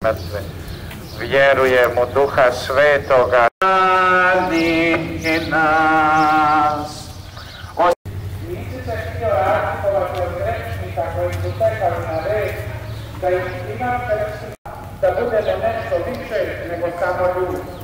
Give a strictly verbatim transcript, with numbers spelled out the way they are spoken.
mrtve. Vjerujem u Duha Svetoga. Radi nas. Nisi se htio razlikovati od grešnika koji su čekali na red, da ih imam da budemo nešto više nego samo ljudi.